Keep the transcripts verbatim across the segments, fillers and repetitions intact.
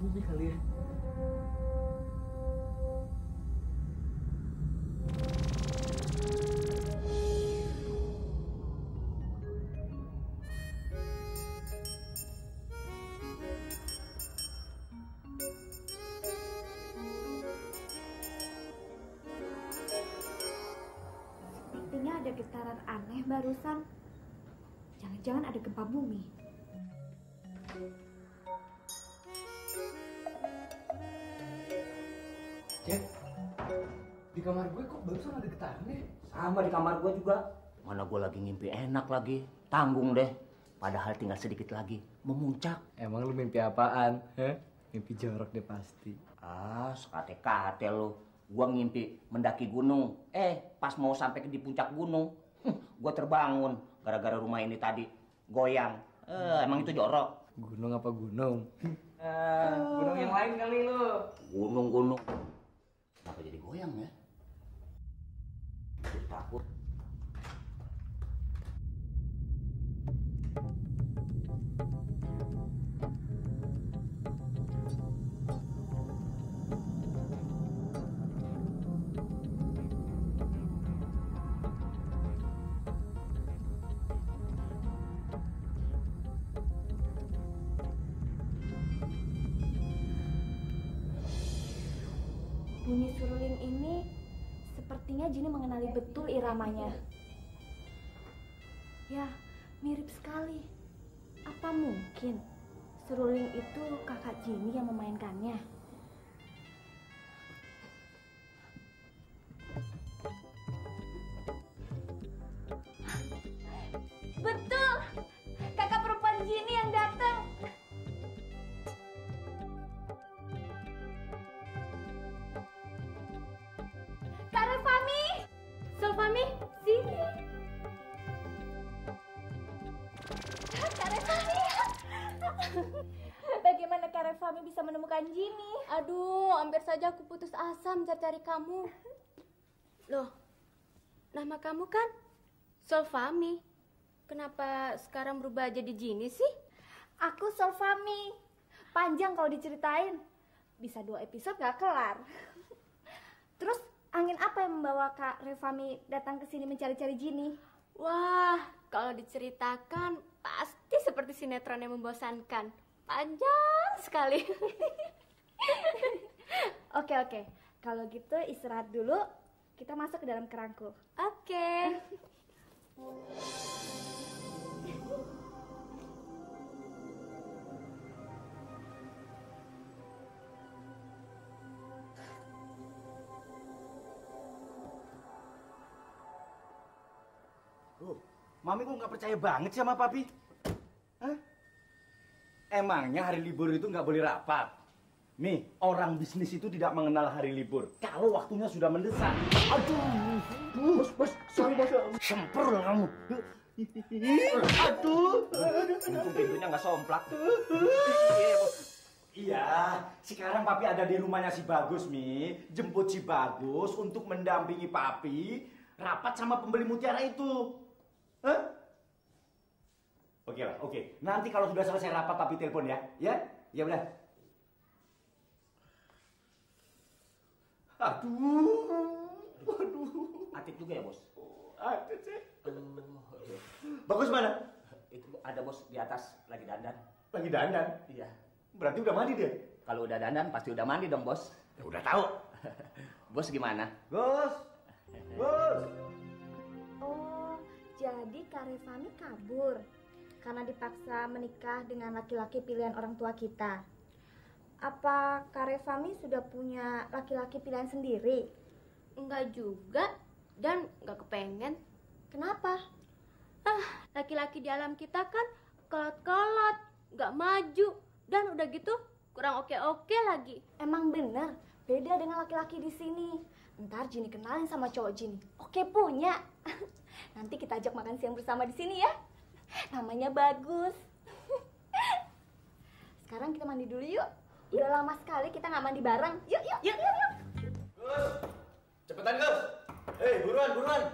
bumi kali ya. Sepertinya ada getaran aneh barusan. Jangan-jangan ada gempa bumi. Jack, di kamar gue kok barusan ada getarannya? Sama di kamar gue juga. Mana gue lagi ngimpi enak lagi. Tanggung deh. Padahal tinggal sedikit lagi memuncak. Emang lu mimpi apaan? Heh? Mimpi jorok deh pasti. Ah, sekate-kate lu. Gua ngimpi mendaki gunung. Eh, pas mau sampai di puncak gunung, hm, gua terbangun gara-gara rumah ini tadi goyang. Eh, emang itu jorok. Gunung apa gunung? Eh, gunung yang lain kali lu. Gunung-gunung. Kenapa jadi goyang ya? Jadi takut. Bunyi suruling ini sepertinya Jini mengenali betul iramanya. Ya, mirip sekali. Apa mungkin seruling itu kakak Jini yang memainkannya? Betul! Kakak perempuan Jini yang datang. Kak Revami! Solfami, sini! Kak Revami! Bagaimana Kak Revami bisa menemukan Jini? Aduh, hampir saja aku putus asa mencari kamu. Loh, nama kamu kan Solfami. Kenapa sekarang berubah jadi Jini sih? Aku Solfami. Panjang kalau diceritain. Bisa dua episode gak kelar. Terus angin apa yang membawa Kak Revami datang ke sini mencari-cari Jini? Wah, kalau diceritakan pasti seperti sinetron yang membosankan. Panjang sekali. Oke, oke. Kalau gitu istirahat dulu. Kita masuk ke dalam kerangku. Oke. Loh, Mami kok nggak percaya banget sih sama Papi? Hah? Emangnya hari libur itu nggak boleh rapat? Nih, orang bisnis itu tidak mengenal hari libur. Kalau waktunya sudah mendesak. Aduh, bos, bos, sorry bos. Semprul kamu. Aduh, Untung pintunya nggak somplak. Iya, bos. Iya, sekarang Papi ada di rumahnya si Bagus, Mi. Jemput si Bagus untuk mendampingi Papi rapat sama pembeli mutiara itu. Hah? Oke lah, oke. Nanti kalau sudah selesai rapat Papi telepon ya. Ya? Ya udah. Aduh. Aduh. Atik juga ya, Bos? Ada sih. Aduh. Bagus mana? Itu ada, Bos, di atas lagi dandan. Lagi dandan. Iya. Berarti udah mandi dia. Kalau udah dandan pasti udah mandi dong, Bos. Ya udah tahu. Bos gimana? Bos. Bos. Oh, jadi Kak Revami kabur karena dipaksa menikah dengan laki-laki pilihan orang tua kita. Apa Kak Revami sudah punya laki-laki pilihan sendiri? Enggak juga, dan enggak kepengen. Kenapa? Ah, laki-laki di alam kita kan kolot-kolot, enggak maju, dan udah gitu kurang oke-oke lagi. Emang bener, beda dengan laki-laki di sini. Ntar Jini kenalin sama cowok Jini. Oke punya. Nanti kita ajak makan siang bersama di sini ya. Namanya Bagus. Sekarang kita mandi dulu yuk. Udah lama sekali kita nggak mandi bareng. Yuk, yuk, yuk, yuk, yuk. Gus. Cepetan, Gus. Hei, buruan, buruan.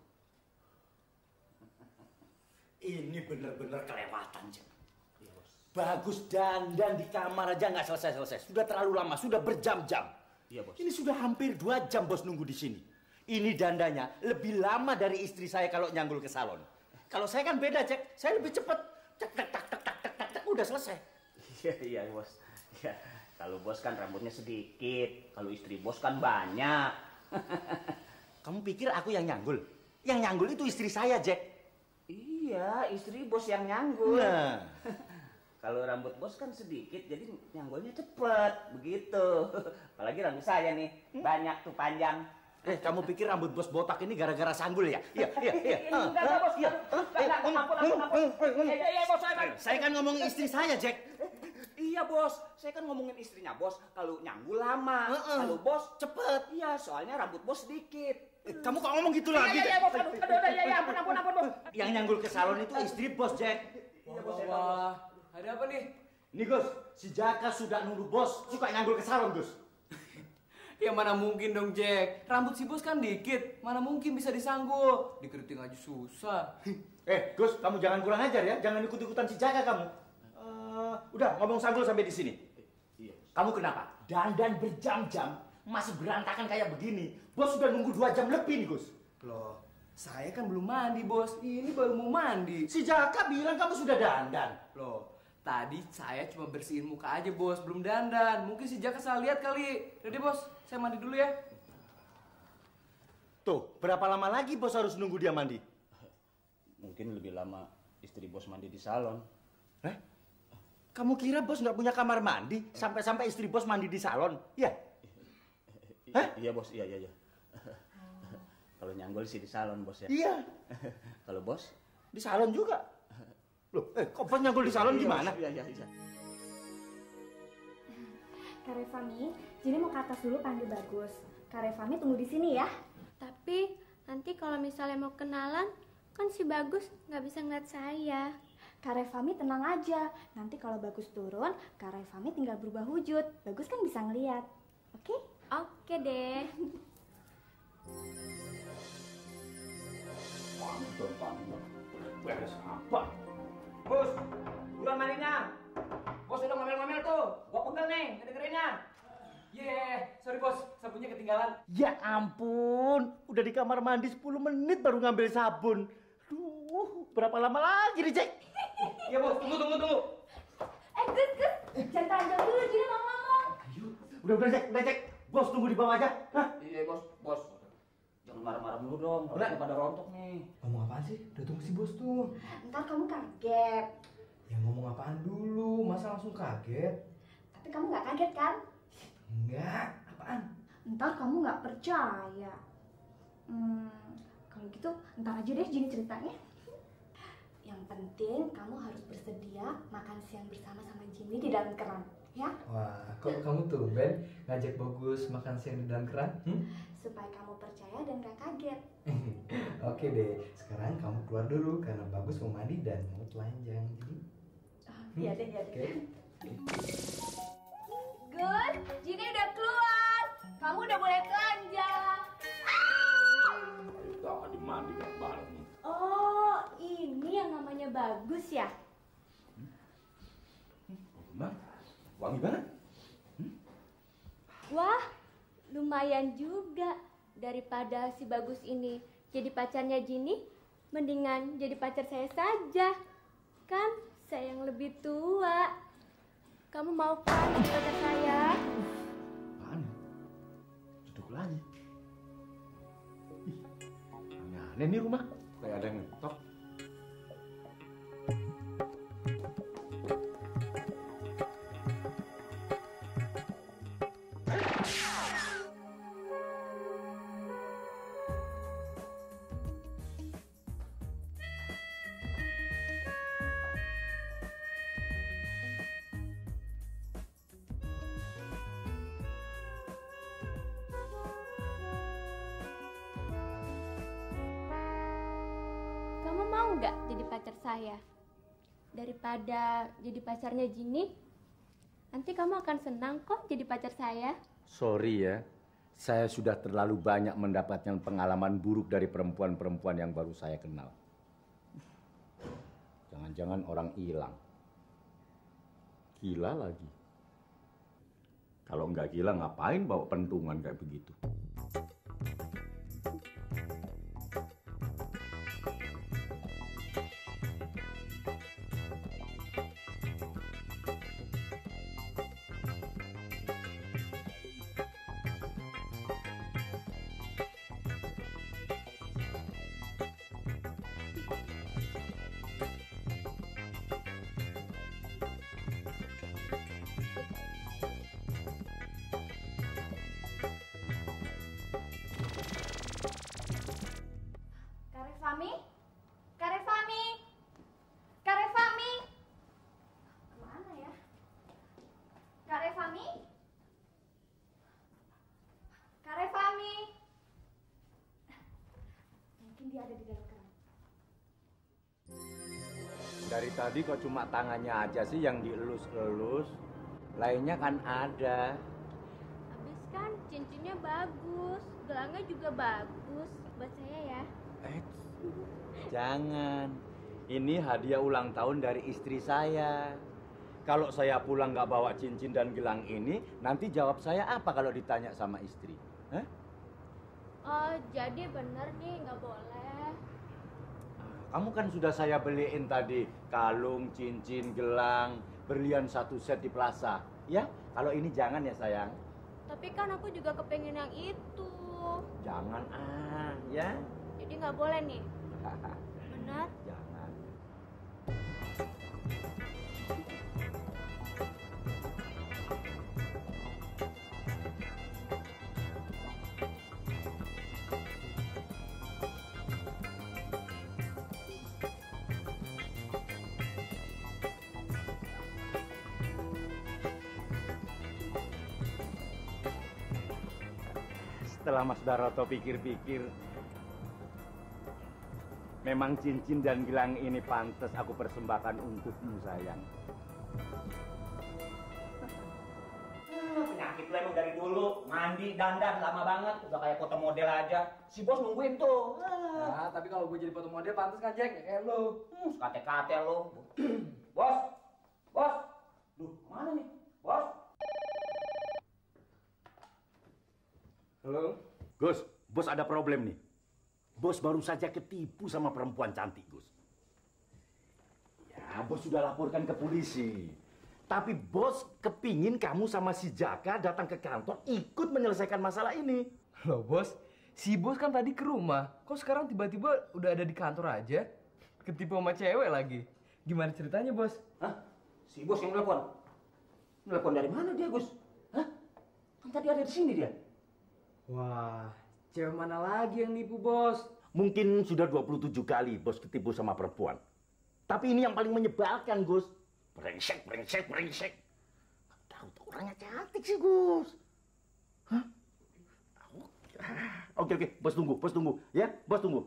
Ini bener-bener kelewatan, Cek. Iya, Bos. Bagus dandan di kamar aja nggak selesai-selesai. Sudah terlalu lama, sudah berjam-jam. Iya, Bos. Ini sudah hampir dua jam bos nunggu di sini. Ini dandanya lebih lama dari istri saya kalau nyanggul ke salon. Kalau saya kan beda, Cek. Saya lebih cepat. Cek, tak, tak, tak, tak, tak, tak, tak, udah selesai. Iya, iya, Bos. Ya, kalau bos kan rambutnya sedikit, kalau istri bos kan banyak. Kamu pikir aku yang nyanggul? Yang nyanggul itu istri saya, Jack. Iya, istri bos yang nyanggul. Nah. Kalau rambut bos kan sedikit, jadi nyanggulnya cepet, begitu. Apalagi rambut saya nih, banyak tuh panjang. Eh, kamu pikir rambut bos botak ini gara-gara sanggul ya? Iya, iya, iya. Enggak, enggak, bos. Iya. Enggak, enggak, ampun, ampun, ampun. Iya, iya, iya, bos, saya kan. Saya kan ngomong istri saya, Jack. Iya, bos. Saya kan ngomongin istrinya bos, kalau nyanggul lama, Uh-uh. kalau bos cepet. Iya, soalnya rambut bos sedikit. Eh, kamu kok ngomong gitu lagi? Iya, iya, bos. Aduh, aduh, aduh, iya, iya, ampun, ampun, ampun, bos. Yang nyanggul ke salon itu istri bos, Jack. Iya, bos, saya tahu. Wah, ada apa nih? Nih, Gus, si Jaka sudah nuduh bos suka nyanggul ke salon, Gus. Ya mana mungkin dong, Jack. Rambut si bos kan dikit. Mana mungkin bisa disanggul. Dikeriting aja susah. Eh, Gus, kamu jangan kurang ajar ya. Jangan ikut-ikutan si Jaka kamu. Eh, udah, ngomong sanggul sampai di sini. Iya. Kamu kenapa? Dandan berjam-jam masih berantakan kayak begini. Bos sudah nunggu dua jam lebih nih, Gus. Loh, saya kan belum mandi, bos. Ini baru mau mandi. Si Jaka bilang kamu sudah dandan. Loh, tadi saya cuma bersihin muka aja, bos. Belum dandan. Mungkin si Jaka salah lihat kali. Udah deh, bos. Saya mandi dulu ya. Tuh, berapa lama lagi bos harus nunggu dia mandi? Mungkin lebih lama istri bos mandi di salon. Eh? Kamu kira bos nggak punya kamar mandi? Sampai-sampai istri bos mandi di salon? Ya? Hah? Iya, bos. Iya, iya, iya. Kalau nyanggul sih di salon, bos ya. Iya. Kalau bos? Di salon juga. Loh, eh kok bos nyanggul di salon gimana? Iya, iya, iya. Kak Revami, Jini mau ke atas dulu panggil Bagus. Kak Revami tunggu di sini ya. Tapi nanti kalau misalnya mau kenalan, kan si Bagus nggak bisa ngeliat saya. Kak Revami tenang aja. Nanti kalau Bagus turun, Kak Revami tinggal berubah wujud. Bagus kan bisa ngeliat. Oke? Oke deh. Pantul, pantul. Beres apa? Bos, buruan mandinya. Bos udah ngomel-ngomel tuh. Gua pegel nih, ngedengerinnya. Yeah, sorry bos, sabunnya ketinggalan. Ya ampun, udah di kamar mandi sepuluh menit baru ngambil sabun. Duh, berapa lama lagi nih, Cek? Iya bos, tunggu, tunggu, tunggu. Eh, Gus, Gus. Jangan panjang dulu, Jini mau ngomong. Udah, udah, Cek, udah, Cek. Bos tunggu di bawah aja. Hah? Iya, bos, bos. Jangan marah-marah dulu dong. Udah. Udah pada rontok nih. Ngomong apaan sih? Udah tunggu si bos tuh. Ntar kamu kaget. Ya ngomong apaan dulu, masa langsung kaget? Tapi kamu nggak kaget kan? Enggak, apaan? Ntar kamu nggak percaya. Hmm, kalau gitu ntar aja deh Jini ceritanya. Yang penting kamu harus bersedia makan siang bersama sama Jini di dalam keran, ya? Wah, kok kamu tuh Ben ngajak Bagus makan siang di dalam keran? Hmm? Supaya kamu percaya dan gak kaget. Oke deh, sekarang kamu keluar dulu karena Bagus mau mandi dan mau telanjang. Jadi, Oh, iya deh, iya deh. oke. Gus, Jini udah keluar. Kamu udah boleh telanjang. Tadi mandi gak bareng. Oh, ini yang namanya Bagus ya? Bang, wangi banget. Wah, lumayan juga. Daripada si Bagus ini jadi pacarnya Jini, mendingan jadi pacar saya saja. Kan saya yang lebih tua. Kamu mau kan jadi pacar saya? Apaan? Duduk lagi. Ih, aneh nih rumah. Kayak ada yang ngetok. Kamu mau nggak jadi pacar saya? Daripada jadi pacarnya Jini, nanti kamu akan senang kok jadi pacar saya. Sorry ya, saya sudah terlalu banyak mendapatkan pengalaman buruk dari perempuan-perempuan yang baru saya kenal. Jangan-jangan orang hilang. Gila lagi. Kalau nggak gila ngapain bawa pentungan kayak begitu? Karefami? Karefami? Karefami? Kemana ya? Karefami? Karefami? Mungkin dia ada di dalam kerang. Dari tadi kok cuma tangannya aja sih yang dielus-elus. Lainnya kan ada. Habis kan cincinnya bagus, gelangnya juga bagus buat saya ya. Eh, jangan. Ini hadiah ulang tahun dari istri saya. Kalau saya pulang nggak bawa cincin dan gelang ini, nanti jawab saya apa kalau ditanya sama istri? Hah? Oh, jadi bener nih nggak boleh. Kamu kan sudah saya beliin tadi kalung, cincin, gelang, berlian satu set di plaza. Ya, kalau ini jangan ya sayang. Tapi kan aku juga kepengen yang itu. Jangan ah, ya. Jadi nggak boleh nih. Benar? Jangan. Setelah Mas Daroto pikir-pikir, memang cincin dan gelang ini pantas aku persembahkan untukmu, sayang. Ah, penyakit lu emang dari dulu. Mandi, dandan, lama banget. Udah kayak foto model aja. Si bos nungguin tuh. Ah. Nah, tapi kalau gue jadi foto model pantas kan, Jack? Kayak lu. Hmm, kate-kate lu. Bos, bos. Duh, mana nih? Bos. Halo? Gus, bos ada problem nih. Bos baru saja ketipu sama perempuan cantik, Gus. Ya, bos sudah laporkan ke polisi. Tapi bos kepingin kamu sama si Jaka datang ke kantor ikut menyelesaikan masalah ini. Loh, bos. Si bos kan tadi ke rumah. Kok sekarang tiba-tiba udah ada di kantor aja? Ketipu sama cewek lagi. Gimana ceritanya, bos? Hah? Si bos yang nelpon? Nelpon dari mana dia, Gus? Hah? Kan tadi ada di sini dia. Wah, cewek mana lagi yang nipu, bos? Mungkin sudah dua puluh tujuh kali bos ketipu sama perempuan. Tapi ini yang paling menyebalkan, Gus. Brengsek, brengsek, brengsek. Tahu tuh orangnya cantik sih, Gus. Hah? Oke, oke, bos tunggu, bos tunggu. Ya, bos tunggu.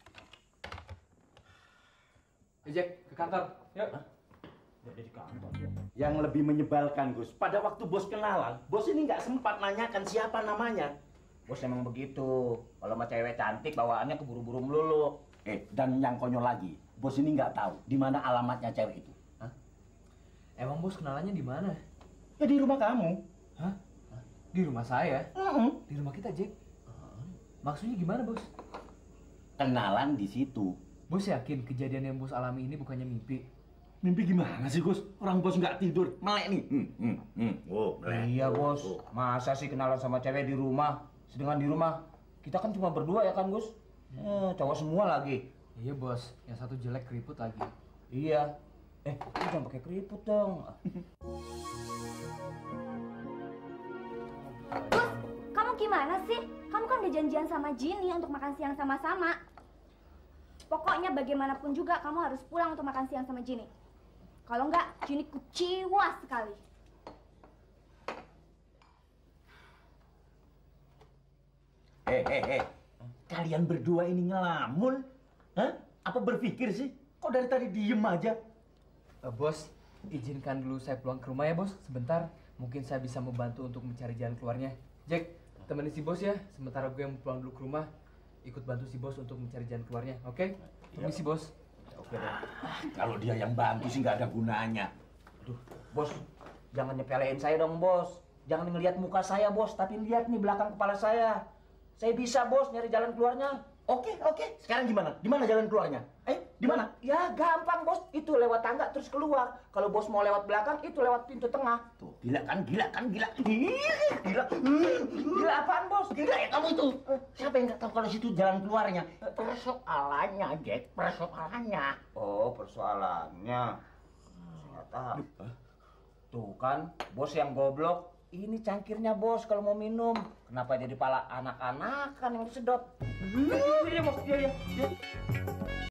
Eh, Jack, ke kantor. Yuk. Hah? Udah di kantor. Yang lebih menyebalkan, Gus, pada waktu bos kenalan, bos ini nggak sempat nanyakan siapa namanya. Bos emang begitu. Kalau sama cewek cantik bawaannya keburu-buru melulu. Eh, dan yang konyol lagi, bos ini nggak tahu di mana alamatnya cewek itu. Hah? Emang bos kenalannya di mana? Ya di rumah kamu. Hah? Di rumah saya? Uh-uh. Di rumah kita, Jack? Maksudnya gimana, bos? Kenalan di situ. Bos yakin kejadian yang bos alami ini bukannya mimpi? Mimpi gimana sih, Gus? Orang bos nggak tidur, melek nih. Hmm, hmm, hmm. Oh, melek. Iya, Oh, Bos. oh. Masa sih kenalan sama cewek di rumah? Sedangkan di rumah kita kan cuma berdua ya kan, Gus? Eh, cowok semua lagi. Iya, bos. Yang satu jelek keriput lagi. Iya. Eh, lu jangan pakai keriput dong. Gus, kamu gimana sih? Kamu kan udah janjian sama Ginny untuk makan siang sama-sama. Pokoknya bagaimanapun juga kamu harus pulang untuk makan siang sama Ginny. Kalau enggak, Ginny kecewa sekali. Eh, eh, eh. Kalian berdua ini ngelamun? Hah? Apa berpikir sih? Kok dari tadi diem aja? Eh, bos, izinkan dulu saya pulang ke rumah ya, bos. Sebentar, mungkin saya bisa membantu untuk mencari jalan keluarnya. Jack, temenin si bos ya. Sementara gue yang pulang dulu ke rumah, ikut bantu si bos untuk mencari jalan keluarnya. Oke? Permisi, bos. Oke, ah, kalau dia yang bantu sih nggak ada gunanya. Aduh, Bos, jangan nyepelein saya dong, Bos. Jangan ngelihat muka saya, Bos, tapi lihat nih belakang kepala saya. Saya bisa, Bos, nyari jalan keluarnya. Oke, oke. Sekarang gimana? Di mana jalan keluarnya? Eh, di mana? Ya, gampang, Bos. Itu lewat tangga terus keluar. Kalau Bos mau lewat belakang, itu lewat pintu tengah. Tuh, gila kan, gila kan, gila. Ih, gila. Gila apaan, Bos? Gila ya kamu itu. Siapa yang nggak tahu kalau situ jalan keluarnya? Persoalannya, Jack. Persoalannya. Oh, persoalannya. Nggak tahu. Tuh kan, Bos yang goblok. Ini cangkirnya, Bos, kalau mau minum. Kenapa jadi pala anak-anakan yang disedot? Iya, Bos. Iya, iya.